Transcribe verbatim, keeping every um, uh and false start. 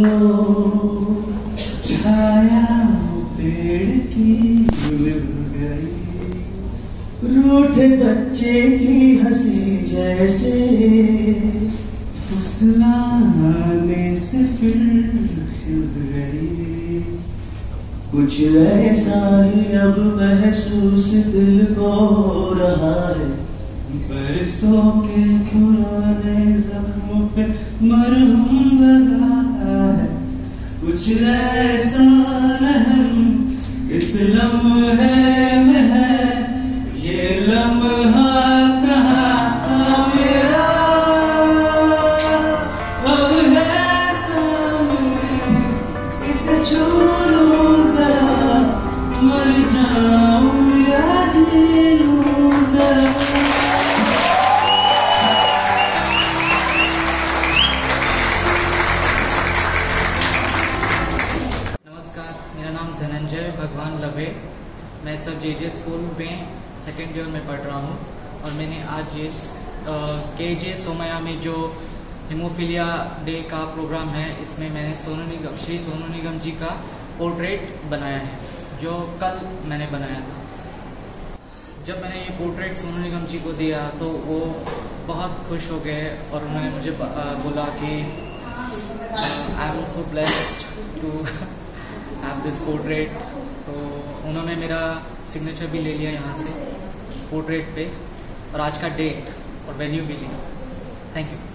वो छाया पेड़ की मिल गई, रूठे बच्चे की हंसी जैसे फुसलाने से फिर खिल गई। कुछ ऐसा ही अब महसूस दिल को हो रहा है, बरसों के पुराने जख्मों पे मरहम लगा है। कुछ ऐसा रहम इस लम्हे में है, ये लम्हा कहाँ मेरा अब है सामने, इसे छू लूं जरा, मर जाऊं या जी लूं जरा। मेरा नाम धनंजय भगवान लवे। मैं सब जे जे स्कूल में सेकेंड ईयर में पढ़ रहा हूँ और मैंने आज ये के जे सोमया में जो हीमोफीलिया डे का प्रोग्राम है, इसमें मैंने सोनू निगम श्री सोनू निगम जी का पोर्ट्रेट बनाया है, जो कल मैंने बनाया था। जब मैंने ये पोर्ट्रेट सोनू निगम जी को दिया तो वो बहुत खुश हो गए और उन्होंने मुझे बोला कि I am so blessed to have this portrait. तो उन्होंने मेरा सिग्नेचर भी ले लिया यहाँ से पोर्ट्रेट पे और आज का डेट और वेन्यू भी लिया। Thank you.